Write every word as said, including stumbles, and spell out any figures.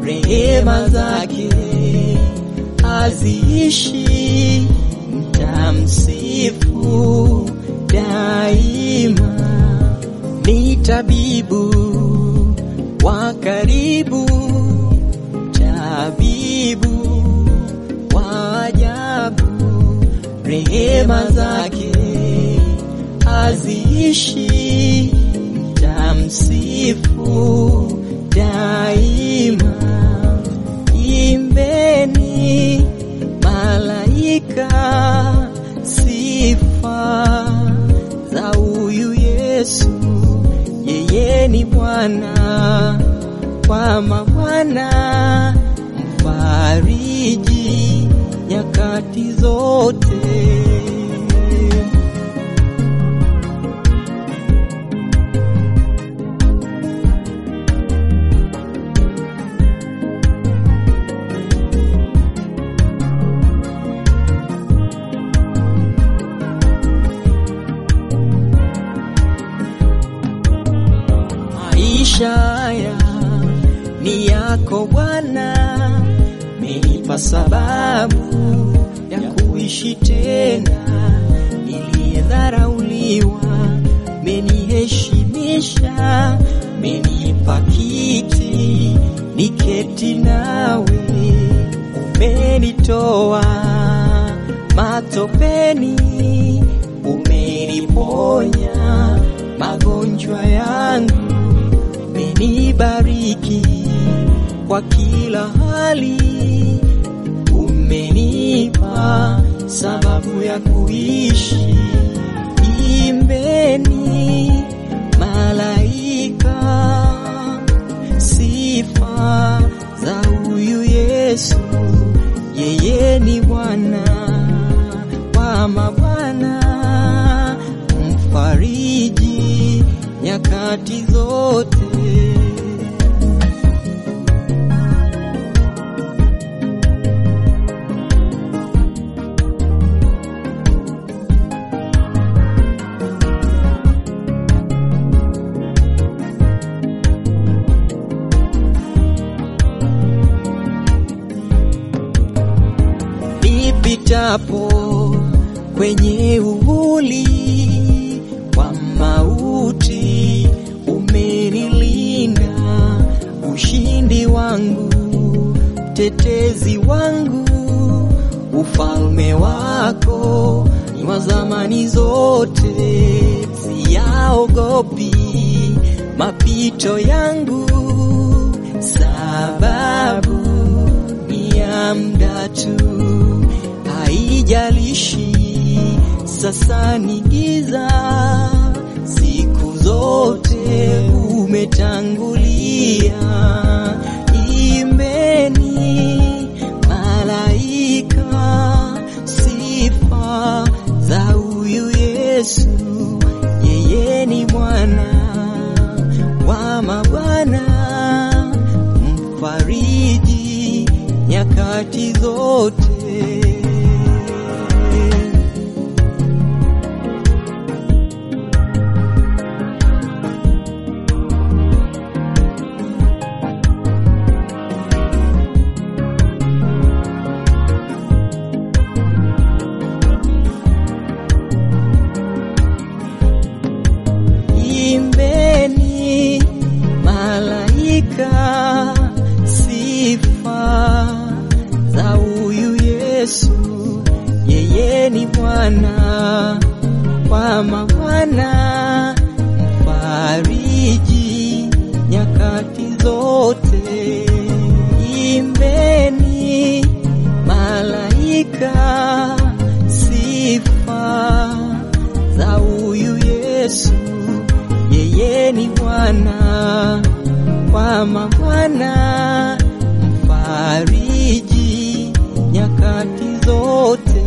rehema zake haziishi, nitamsifu daima. Ni tabibu wa karibu, tabibu wa ajabu, rehema zake haziishi, nitamsifu daima. Imbeni malaika sifa za huyu Yesu, yeye ni Bwana kwa mabwana, mfariji nyakati zote. Maisha haya ni yako Bwana, umenipa sababu ya kuishi tena. Niliyedharauliwa umeniheshimisha, umenipa kiti niketi nawe, umenitoa matopeni, umeniponya magonjwa yangu, umenibariki kwa kila hali, umenipa sababu ya kuishi. Imbeni malaika sifa za huyu Yesu, yeye ni Bwana wa mabwana, mfariji nyakati zote. Nipitapo kwenye uvuli wa mauti, umenilinda, ushindi wangu, tetezi wangu, ufalme wako ni wa zamani zote. Siyaogopi mapito yangu, sababu ni ya muda tu. Haijalishi sasa ni giza, siku zote umetangulia. Imbeni malaika sifa za huyu Yesu, yeye ni Bwana wa mabwana, mfariji nyakati zote. Imbeni malaika sifa za huyu Yesu, yeye ni Bwana wa mabwana, mfariji nyakati zote. Imbeni malaika sifa za huyu Yesu, yeye ni Bwana wa mabwana, mfariji nyakati zote.